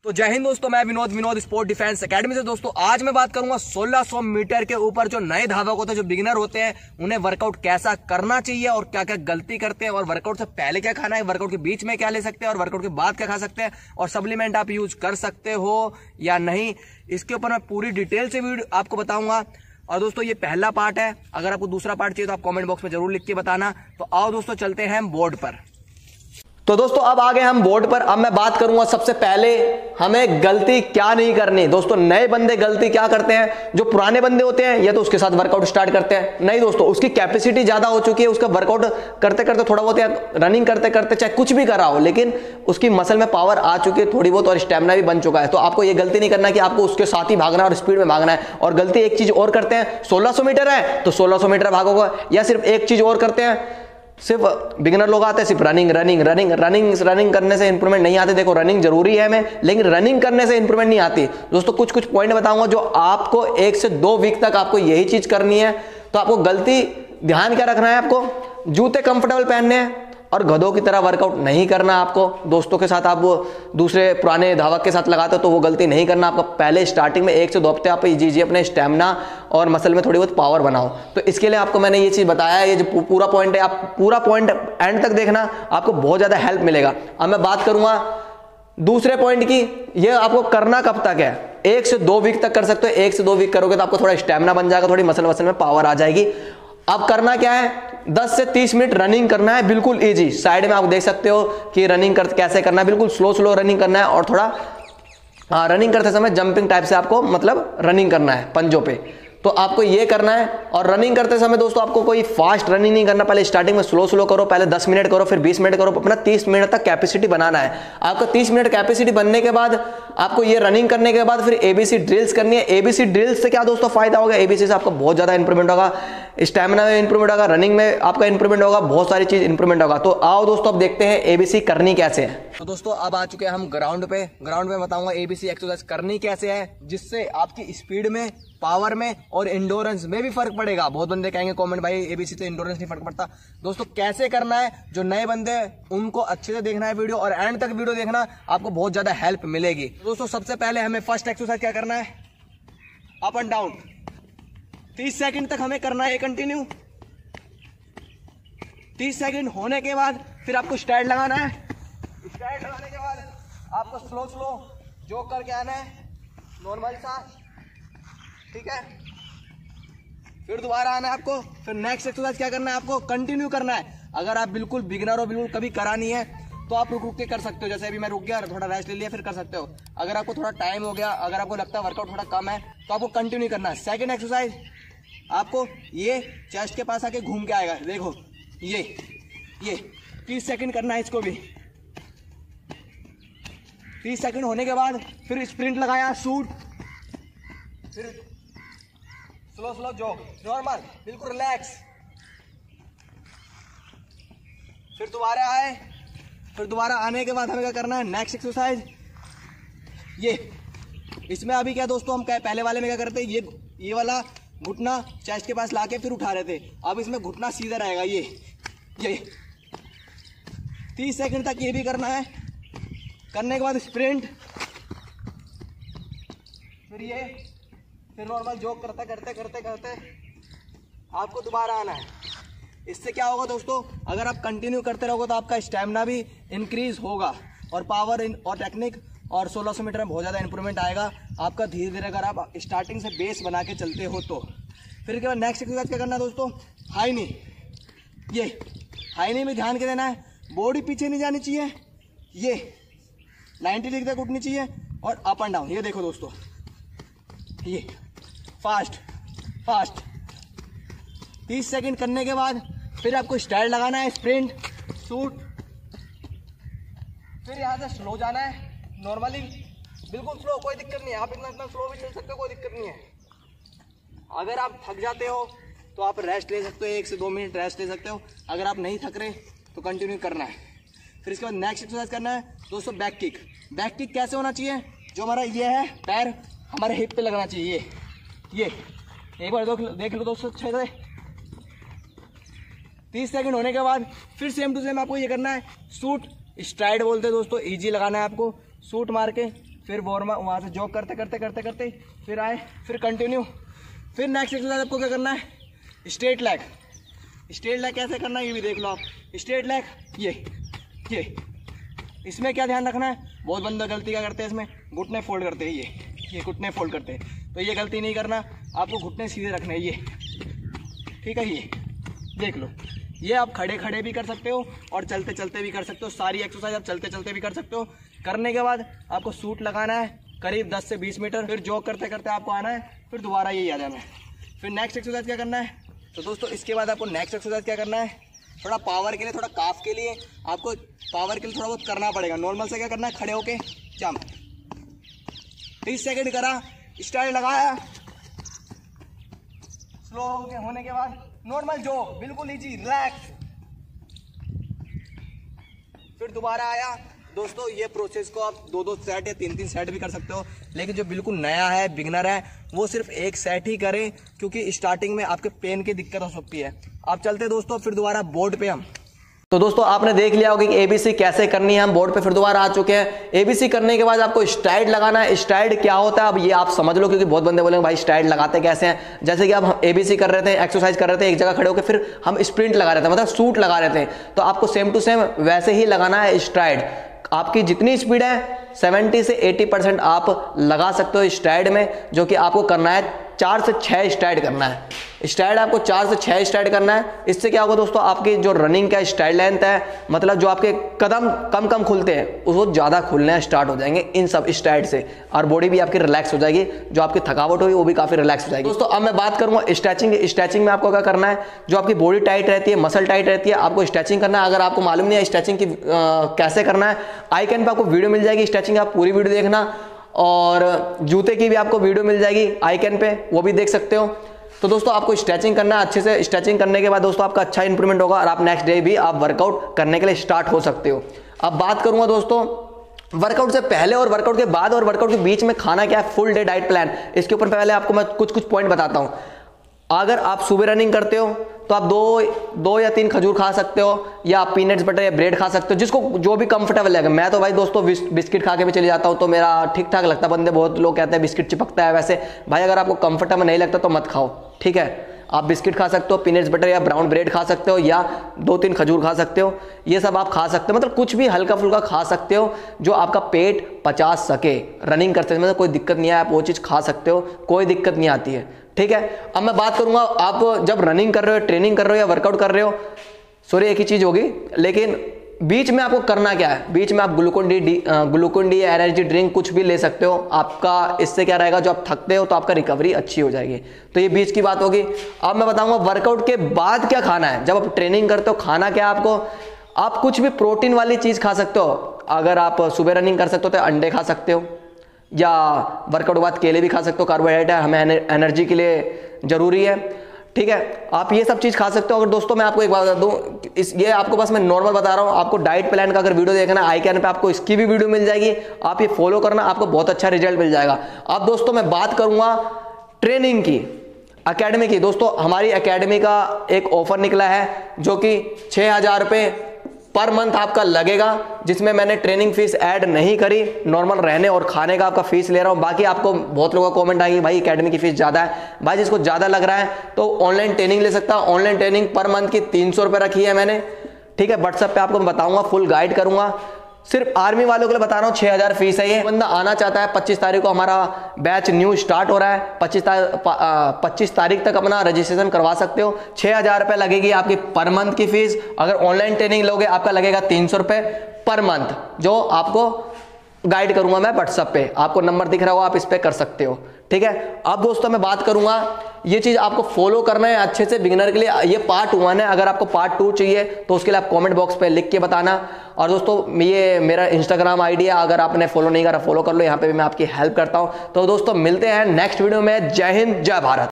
तो जय हिंद दोस्तों, मैं विनोद स्पोर्ट डिफेंस एकेडमी से। दोस्तों आज मैं बात करूंगा 1600 मीटर के ऊपर जो नए धावक होते हैं, जो बिगिनर होते हैं, उन्हें वर्कआउट कैसा करना चाहिए और क्या क्या गलती करते हैं, और वर्कआउट से पहले क्या खाना है, वर्कआउट के बीच में क्या ले सकते हैं और वर्कआउट के बाद क्या खा सकते हैं, और सप्लीमेंट आप यूज कर सकते हो या नहीं, इसके ऊपर मैं पूरी डिटेल से वीडियो आपको बताऊंगा। और दोस्तों ये पहला पार्ट है, अगर आपको दूसरा पार्ट चाहिए तो आप कमेंट बॉक्स में जरूर लिख के बताना। तो आओ दोस्तों चलते हैं बोर्ड पर। तो दोस्तों अब आ गए हम बोर्ड पर। अब मैं बात करूंगा सबसे पहले हमें गलती क्या नहीं करनी। दोस्तों नए बंदे गलती क्या करते हैं, जो पुराने बंदे होते हैं या तो उसके साथ वर्कआउट स्टार्ट करते हैं, नहीं दोस्तों उसकी कैपेसिटी ज्यादा हो चुकी है, उसका वर्कआउट करते करते थोड़ा बहुत या रनिंग करते करते चाहे कुछ भी करा हो, लेकिन उसकी मसल में पावर आ चुकी है थोड़ी बहुत और स्टेमिना भी बन चुका है। तो आपको ये गलती नहीं करना कि आपको उसके साथ ही भागना और स्पीड में भागना है। और गलती एक चीज और करते हैं, 1600 मीटर है तो 1600 मीटर भागोगे, या सिर्फ एक चीज और करते हैं, सिर्फ बिगिनर लोग आते हैं सिर्फ रनिंग करने से इंप्रूवमेंट नहीं आती। देखो रनिंग जरूरी है हमें, लेकिन रनिंग करने से इंप्रूवमेंट नहीं आती। दोस्तों कुछ पॉइंट बताऊंगा जो आपको 1 से 2 वीक तक आपको यही चीज करनी है। तो आपको गलती ध्यान क्या रखना है, आपको जूते कंफर्टेबल पहनने हैं और गधों की तरह वर्कआउट नहीं करना। आपको दोस्तों के साथ आप वो दूसरे पुराने धावक के साथ लगाते हो तो वो गलती नहीं करना। आपको पहले स्टार्टिंग में 1 से 2 हफ्ते आप जी अपने स्टेमिना और मसल में थोड़ी बहुत पावर बनाओ। तो इसके लिए आपको मैंने ये चीज बताया है, ये जो पूरा पॉइंट है, आप पूरा पॉइंट एंड तक देखना, आपको बहुत ज्यादा हेल्प मिलेगा। अब मैं बात करूंगा दूसरे पॉइंट की, ये आपको करना कब तक है, 1 से 2 वीक तक कर सकते हो। 1 से 2 वीक करोगे तो आपको थोड़ा स्टेमिना बन जाएगा, थोड़ी मसल में पावर आ जाएगी। अब करना क्या है, 10 से 30 मिनट रनिंग करना है, बिल्कुल इजी। साइड में आप देख सकते हो कि रनिंग कैसे करना है, बिल्कुल स्लो रनिंग करना है, और थोड़ा रनिंग करते समय जंपिंग टाइप से आपको मतलब रनिंग करना है पंजों पे। तो आपको ये करना है। और रनिंग करते समय दोस्तों आपको कोई फास्ट रनिंग नहीं करना, पहले स्टार्टिंग में स्लो करो, पहले 10 मिनट करो, फिर 20 मिनट करो, अपना 30 मिनट तक कैपेसिटी बनाना है। आपको 30 मिनट कैपेसिटी बनने के बाद आपको ये रनिंग करने के बाद फिर एबीसी ड्रिल्स करनी है। एबीसी ड्रिल्स से क्या दोस्तों फायदा होगा, एबीसी से आपको बहुत ज्यादा इंप्रूवमेंट होगा, स्टैमिना में इंप्रूवमेंट होगा, रनिंग में आपका इंप्रूवमेंट होगा, बहुत सारी चीज इंप्रूवमेंट होगा। तो आओ दोस्तों अब देखते हैं एबीसी करनी कैसे है। तो दोस्तों अब आ चुके हैं हम ग्राउंड पे। ग्राउंड में बताऊंगा एबीसी एक्सरसाइज करनी कैसे है, जिससे आपकी स्पीड में, पावर में और इंडोरेंस में भी फर्क पड़ेगा। बहुत बंदे कहेंगे कमेंट, भाई एबीसी से इंडोरेंस नहीं फर्क पड़ता। दोस्तों कैसे करना है, जो नए बंदे उनको अच्छे से देखना है वीडियो, और एंड तक वीडियो देखना, आपको बहुत ज्यादा हेल्प मिलेगी। दोस्तों सबसे पहले हमें फर्स्ट एक्सरसाइज क्या करना है, अप एंड डाउन 30 सेकंड तक हमें करना है कंटिन्यू। 30 सेकंड होने के बाद फिर आपको स्ट्राइड लगाना है। स्ट्राइड लगाने के बाद आपको स्लो जोक करके आना है, नॉर्मल सा, ठीक है। फिर दोबारा आना है आपको। फिर नेक्स्ट एक्सरसाइज क्या करना है, आपको कंटिन्यू करना है। अगर आप बिल्कुल बिगिनर हो, बिल्कुल कभी करा नहीं है, तो आप रुक के कर सकते हो। जैसे अभी मैं रुक गया, थोड़ा रेस्ट ले लिया, फिर कर सकते हो। अगर आपको थोड़ा टाइम हो गया, अगर आपको लगता है वर्कआउट थोड़ा कम है, तो आपको कंटिन्यू करना है। सेकेंड एक्सरसाइज, आपको ये चेस्ट के पास आके घूम के आएगा, देखो ये 30 सेकंड करना है इसको भी। 30 सेकंड होने के बाद फिर स्प्रिंट लगाया, शूट, फिर स्लो जॉग, नॉर्मल बिल्कुल रिलैक्स। फिर दोबारा आए, फिर दोबारा आने के बाद हमें क्या करना है, नेक्स्ट एक्सरसाइज ये। इसमें अभी क्या दोस्तों, हम पहले वाले में क्या करते हैं, ये वाला घुटना चेस्ट के पास लाके फिर उठा रहे थे। अब इसमें घुटना सीधा रहेगा, ये 30 सेकंड तक ये भी करना है। करने के बाद स्प्रिंट, फिर नॉर्मल जॉग करते आपको दोबारा आना है। इससे क्या होगा दोस्तों, अगर आप कंटिन्यू करते रहोगे तो आपका स्टैमिना भी इंक्रीज होगा, और पावर और टेक्निक और 1600 मीटर में बहुत ज़्यादा इंप्रूवमेंट आएगा आपका धीरे धीरे। अगर आप स्टार्टिंग से बेस बना के चलते हो तो फिर के बाद नेक्स्ट एक्सरसाइज क्या करना है दोस्तों, हाई नी। ये हाई नी में ध्यान के देना है, बॉडी पीछे नहीं जानी चाहिए, ये 90 डिग्री तक उठनी चाहिए, और अप एंड डाउन। ये देखो दोस्तों, ये फास्ट 30 सेकंड करने के बाद फिर आपको स्टाइल लगाना है, स्प्रिंट, शूट, फिर यहाँ से स्लो जाना है, नॉर्मली बिल्कुल स्लो, कोई दिक्कत नहीं है। आप इतना स्लो भी चल सकते हो, कोई दिक्कत नहीं है। अगर आप थक जाते हो तो आप रेस्ट ले सकते हो, 1 से 2 मिनट रेस्ट ले सकते हो। अगर आप नहीं थक रहे तो कंटिन्यू करना है। फिर इसके बाद नेक्स्ट एक्सरसाइज करना है दोस्तों, बैक किक। बैक किक कैसे होना चाहिए, जो हमारा ये है पैर हमारे हिप पे लगना चाहिए। ये एक बार देख लो दोस्तों अच्छे से। 30 सेकंड होने के बाद फिर सेम टू सेम आपको ये करना है, शूट स्ट्राइड बोलते हैं दोस्तों, इजी लगाना है आपको। शूट मार के फिर वहाँ से जॉग करते करते करते करते फिर आए, फिर कंटिन्यू। फिर नेक्स्ट एक्सरसाइज आपको क्या करना है, स्ट्रेट लेग। स्ट्रेट लेग कैसे करना है ये भी देख लो आप। स्ट्रेट लेग ये इसमें क्या ध्यान रखना है, बहुत बंदा गलती क्या करते हैं इसमें, घुटने फोल्ड करते हैं, ये घुटने फोल्ड करते हैं, तो ये गलती नहीं करना, आपको घुटने सीधे रखने हैं ये, ठीक है। ये देख लो, ये आप खड़े खड़े भी कर सकते हो और चलते चलते भी कर सकते हो। सारी एक्सरसाइज आप चलते चलते भी कर सकते हो। करने के बाद आपको सूट लगाना है करीब 10 से 20 मीटर, फिर जॉग करते करते आपको आना है, फिर दोबारा यही आ जाना है। फिर नेक्स्ट एक्सरसाइज क्या करना है, तो दोस्तों इसके बाद आपको नेक्स्ट एक्सरसाइज क्या करना है, थोड़ा पावर के लिए, थोड़ा काफ के लिए आपको पावर के लिए थोड़ा बहुत करना पड़ेगा। नॉर्मल से क्या करना है, खड़े होके जंप, 30 सेकंड करा, स्टाइल लगाया, स्लो होने के बाद नॉर्मल जॉग, बिल्कुल इजी रिलैक्स, फिर दोबारा आया। दोस्तों ये प्रोसेस को आप 2-2 सेट या 3-3 सेट भी कर सकते हो, लेकिन जो बिल्कुल नया है, बिगनर है, वो सिर्फ 1 सेट ही करें, क्योंकि स्टार्टिंग में आपके पेन की दिक्कत हो सकती है। आप चलते दोस्तों, फिर दोबारा बोर्ड पे हम। तो दोस्तों आपने देख लिया होगा कि एबीसी कैसे करनी है। हम बोर्ड पे फिर दोबारा आ चुके हैं। एबीसी करने के बाद आपको स्ट्राइड लगाना है। स्ट्राइड क्या होता है अब ये आप समझ लो, क्योंकि बहुत बंदे बोलेंगे भाई स्ट्राइड लगाते कैसे हैं। जैसे कि अब हम एबीसी कर रहे थे, एक्सरसाइज कर रहे थे एक जगह खड़े होकर, फिर हम स्प्रिंट लगा रहे थे, मतलब सूट लगा रहे थे, तो आपको सेम टू सेम वैसे ही लगाना है स्ट्राइड। आपकी जितनी स्पीड है 70 से 80% आप लगा सकते हो स्ट्राइड में, जो कि आपको करना है 4 से 6 स्ट्राइड करना है। स्ट्राइड आपको 4 से 6 स्ट्राइड करना है। इससे क्या होगा दोस्तों, आपकी जो रनिंग का स्ट्राइड लेंथ है, मतलब जो आपके कदम कम कम खुलते हैं वो ज़्यादा खुलने स्टार्ट हो जाएंगे इन सब स्ट्राइड से, और बॉडी भी आपकी रिलैक्स हो जाएगी, जो आपकी थकावट होगी वो भी काफ़ी रिलैक्स हो जाएगी। दोस्तों अब मैं बात करूँगा स्ट्रेचिंग। स्ट्रेचिंग में आपको क्या करना है, जो आपकी बॉडी टाइट रहती है, मसल टाइट रहती है, आपको स्ट्रेचिंग करना है। अगर आपको मालूम नहीं है स्ट्रेचिंग की कैसे करना है, आई कैन पे आपको वीडियो मिल जाएगी स्ट्रेचिंग, आप पूरी वीडियो देखना, और जूते की भी आपको वीडियो मिल जाएगी आई कैन पे, वो भी देख सकते हो। तो दोस्तों आपको स्ट्रेचिंग करना है अच्छे से। स्ट्रेचिंग करने के बाद दोस्तों आपका अच्छा इंप्रूवमेंट होगा, और आप नेक्स्ट डे भी आप वर्कआउट करने के लिए स्टार्ट हो सकते हो। अब बात करूंगा दोस्तों वर्कआउट से पहले और वर्कआउट के बाद और वर्कआउट के बीच में खाना क्या है, फुल डे डाइट प्लान। इसके ऊपर पहले आपको मैं कुछ पॉइंट बताता हूं। अगर आप सुबह रनिंग करते हो तो आप दो या 3 खजूर खा सकते हो, या आप पीनट्स बटर या ब्रेड खा सकते हो, जिसको जो भी कंफर्टेबल लगेगा। मैं तो भाई दोस्तों बिस्किट खा के भी चले जाता हूँ, तो मेरा ठीक ठाक लगता है। बंदे बहुत लोग कहते हैं बिस्किट चिपकता है, वैसे भाई अगर आपको कंफर्टेबल नहीं लगता तो मत खाओ, ठीक है। आप बिस्किट खा सकते हो, पीनट्स बटर या ब्राउन ब्रेड खा सकते हो, या 2-3 खजूर खा सकते हो, ये सब आप खा सकते हो। मतलब कुछ भी हल्का फुल्का खा सकते हो जो आपका पेट पचा सके। रनिंग करते समय कोई दिक्कत नहीं है, आप वो चीज़ खा सकते हो, कोई दिक्कत नहीं आती है, ठीक है। अब मैं बात करूंगा, आप जब रनिंग कर रहे हो, ट्रेनिंग कर रहे हो या वर्कआउट कर रहे हो, सॉरी एक ही चीज होगी, लेकिन बीच में आपको करना क्या है, बीच में आप ग्लूकोन डी या एनर्जी ड्रिंक कुछ भी ले सकते हो। आपका इससे क्या रहेगा, जो आप थकते हो तो आपका रिकवरी अच्छी हो जाएगी। तो ये बीच की बात होगी। अब मैं बताऊंगा वर्कआउट के बाद क्या खाना है। जब आप ट्रेनिंग करते हो खाना क्या है आपको, आप कुछ भी प्रोटीन वाली चीज खा सकते हो। अगर आप सुबह रनिंग कर सकते हो तो अंडे खा सकते हो, या वर्कआउट के बाद केले भी खा सकते हो, कार्बोहाइड्रेट है, हमें एनर्जी के लिए जरूरी है, ठीक है। आप ये सब चीज खा सकते हो। अगर दोस्तों मैं आपको एक बात बता दूं, ये आपको बस मैं नॉर्मल बता रहा हूं, आपको डाइट प्लान का अगर वीडियो देखना है आई कैन पे आपको इसकी भी वीडियो मिल जाएगी, आप ये फॉलो करना, आपको बहुत अच्छा रिजल्ट मिल जाएगा। अब दोस्तों मैं बात करूंगा ट्रेनिंग की, एकेडमी की। दोस्तों हमारी एकेडमी का एक ऑफर निकला है, जो कि 6000 रुपये पर मंथ आपका लगेगा, जिसमें मैंने ट्रेनिंग फीस ऐड नहीं करी, नॉर्मल रहने और खाने का आपका फीस ले रहा हूं। बाकी आपको बहुत लोगों का कमेंट आएगी भाई एकेडमी की फीस ज़्यादा है। भाई जिसको ज़्यादा लग रहा है तो ऑनलाइन ट्रेनिंग ले सकता है। ऑनलाइन ट्रेनिंग पर मंथ की 300 रुपये रखी है मैंने, ठीक है। व्हाट्सएप पे आपको मैं बताऊंगा, फुल गाइड करूंगा। सिर्फ आर्मी वालों के लिए बता रहा हूँ, 6000 फीस है ये। बंदा आना चाहता है, 25 तारीख को हमारा बैच न्यू स्टार्ट हो रहा है, 25 तारीख तक अपना रजिस्ट्रेशन करवा सकते हो। 6000 रुपये लगेगी आपकी पर मंथ की फीस। अगर ऑनलाइन ट्रेनिंग लोगे आपका लगेगा 300 रुपये पर मंथ, जो आपको गाइड करूंगा मैं व्हाट्सएप पे, आपको नंबर दिख रहा होगा, आप इस पे कर सकते हो, ठीक है। अब दोस्तों मैं बात करूंगा, ये चीज आपको फॉलो करना है अच्छे से बिगिनर के लिए। ये पार्ट 1 है, अगर आपको पार्ट 2 चाहिए तो उसके लिए आप कमेंट बॉक्स पे लिख के बताना। और दोस्तों ये मेरा इंस्टाग्राम आईडी है, अगर आपने फॉलो नहीं करा फॉलो कर लो, यहाँ पे भी मैं आपकी हेल्प करता हूँ। तो दोस्तों मिलते हैं नेक्स्ट वीडियो में। जय हिंद, जय भारत।